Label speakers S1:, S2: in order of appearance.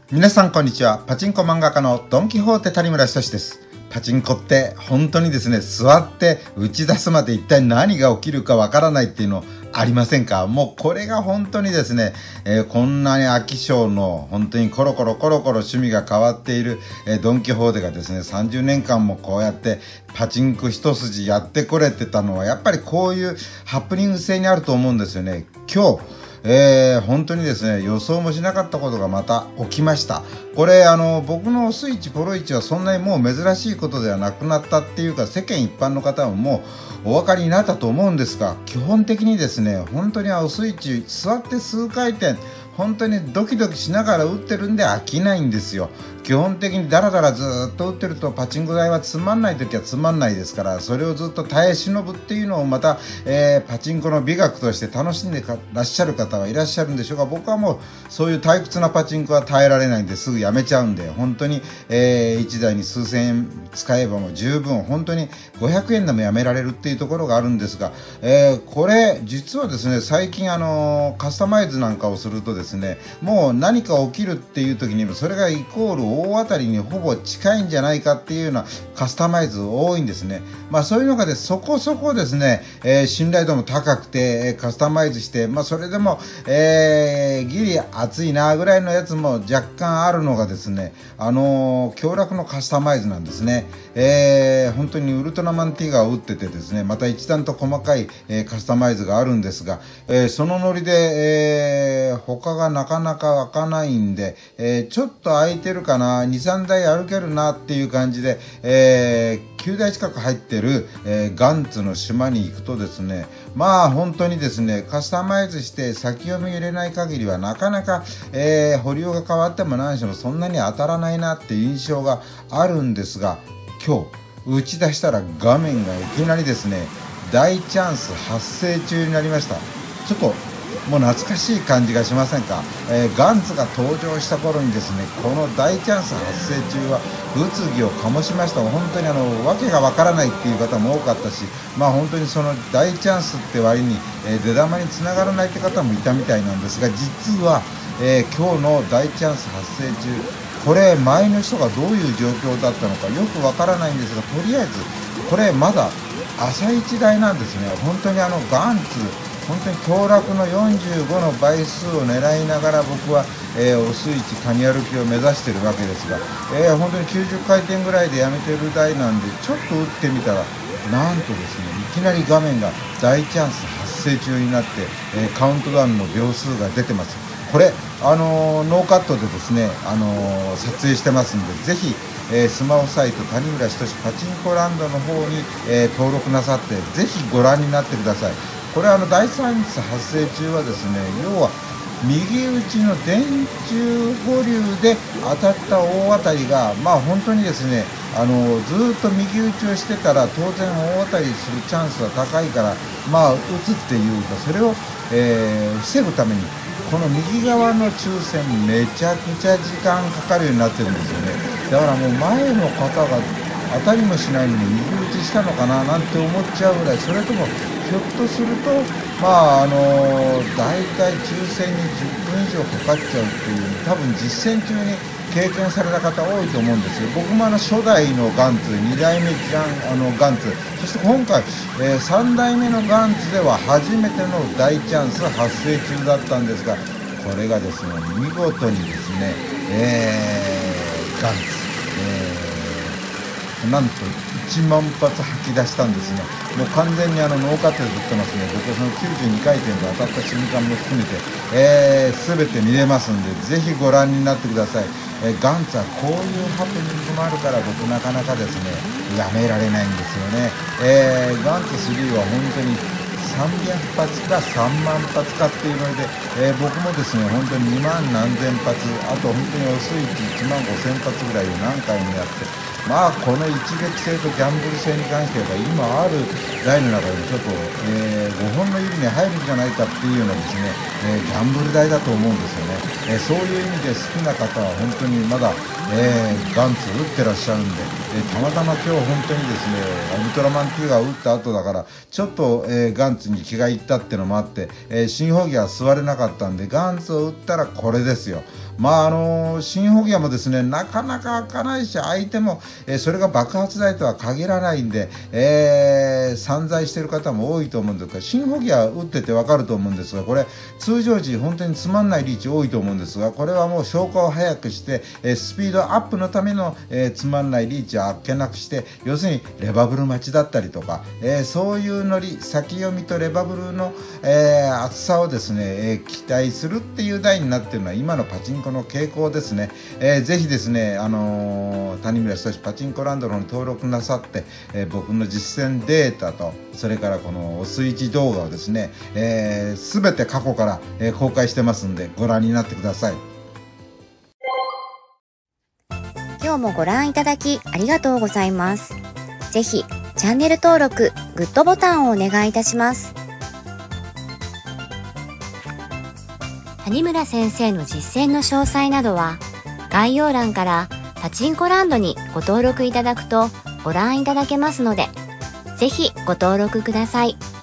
S1: 皆さんこんにちは。パチンコ漫画家のドン・キホーテ谷村仁です。パチンコって本当にですね、座って打ち出すまで一体何が起きるかわからないっていうのありませんか？もうこれが本当にですね、こんなに飽き性の本当にコロコロ趣味が変わっている、ドン・キホーテがですね、30年間もこうやってパチンコ一筋やってこれてたのはやっぱりこういうハプニング性にあると思うんですよね。今日本当にですね、予想もしなかったことがまた起きました。これ僕のスイッチポロイチはそんなにもう珍しいことではなくなったっていうか、世間一般の方はもうお分かりになったと思うんですが、基本的にですね、本当にスイッチ座って数回転本当にドキドキしながら打ってるんで飽きないんですよ。基本的にダラダラずっと打ってるとパチンコ台はつまんない時はつまんないですから、それをずっと耐え忍ぶっていうのをまた、パチンコの美学として楽しんでらっしゃる方はいらっしゃるんでしょうが、僕はもうそういう退屈なパチンコは耐えられないんですぐやめちゃうんで、本当に、1台に数千円使えばもう十分、本当に500円でもやめられるっていうところがあるんですが、これ実はですね、最近カスタマイズなんかをするとですね、もう何か起きるっていう時にそれがイコール大当たりにほぼ近いんじゃないかっていうようなカスタマイズ多いんですね。そういう中でそこそこですね、信頼度も高くて、カスタマイズして、それでも、ギリ熱いなぐらいのやつも若干あるのがですね、強力のカスタマイズなんですね。本当にウルトラマンティガーを打っててですね、また一段と細かい、カスタマイズがあるんですが、そのノリで、他がなかなか開かないんで、ちょっと空いてるかな、2、3台歩けるなっていう感じで、9台近く入ってる、ガンツの島に行くとですね、本当にですね、カスタマイズして先読み入れない限りはなかなか、保留が変わっても何してもそんなに当たらないなっていう印象があるんですが、今日打ち出したら画面がいきなりですね、大チャンス発生中になりました。ちょっともう懐かしい感じがしませんか？ガンツが登場した頃にですね、この大チャンス発生中は物議を醸しました。本当に訳がわからないっていう方も多かったし、本当にその大チャンスって割に、出玉につながらないって方もいたみたいなんですが、実は、今日の大チャンス発生中、これ前の人がどういう状況だったのかよくわからないんですが、とりあえずこれまだ朝一台なんですね。本当にガンツ本当に強楽の45の倍数を狙いながら僕は、おスイッチ谷歩きを目指しているわけですが、本当に90回転ぐらいでやめてる台なんで、ちょっと打ってみたらなんとですね、いきなり画面が大チャンス発生中になって、カウントダウンの秒数が出てます。これノーカットでですね、撮影してますんで、ぜひスマホサイト谷村仁パチンコランドの方に、登録なさってぜひご覧になってください。これ大チャンス発生中はですね、要は右打ちの電柱保留で当たった大当たりが本当にですね、ずっと右打ちをしてたら当然大当たりするチャンスは高いから打つっていうか、それを、防ぐためにこの右側の抽選めちゃくちゃ時間かかるようになってるんですよね。だからもう前の方が当たりもしないのに右打ちしたのかななんて思っちゃうぐらい、それともひょっとすると大体抽選に10分以上かかっちゃうっていう、多分実践中に経験された方多いと思うんですよ。僕も初代のガンツ、2代目ガンツ、そして今回、3代目のガンツでは初めての大チャンス発生中だったんですが、これがですね、見事にですね、ガンツ、なんと1万発吐き出したんですね。もう完全にノーカットで撮ってますね。僕はその92回転で当たった瞬間も含めて、全て見れますんで、ぜひご覧になってください。ガンツはこういうハプニングもあるから僕なかなかですね、やめられないんですよね。ガンツ3は本当に300発か3万発かっていうので、僕もですね、本当に2万何千発、あと本当におスイッチ1万5000発ぐらいを何回もやって、この一撃性とギャンブル性に関しては今ある台の中でもちょっと、5本の指に入るんじゃないかっていうようなですね、ギャンブル台だと思うんですよね。そういう意味で好きな方は本当にまだ、ガンツ打ってらっしゃるんで、 たまたま今日本当にですねウルトラマン T が打った後だからちょっと、ガンツに気がいったってのもあって、新ホギは座れなかったんでガンツを打ったらこれですよ。新ホギアもですねなかなか開かないし相手も、それが爆発台とは限らないんで、散財してる方も多いと思うんですが、新ホギア打ってて分かると思うんですが、これ通常時本当につまんないリーチ多いと思うんですが、これはもう消化を早くして、スピードアップのための、つまんないリーチをあっけなくして、要するにレバブル待ちだったりとか、そういうノリ先読みとレバブルの、厚さをですね、期待するっていう台になっているのは今のパチンコの傾向ですね。ぜひですね、谷村仁パチンコランドの方に登録なさって、僕の実践データとそれからこのお数値動画をですね、全て過去から、公開してますんでご覧になってください。
S2: 今日もご覧いただきありがとうございます。ぜひチャンネル登録、グッドボタンをお願いいたします。谷村先生の実践の詳細などは概要欄からパチンコランドにご登録いただくとご覧いただけますので、ぜひご登録ください。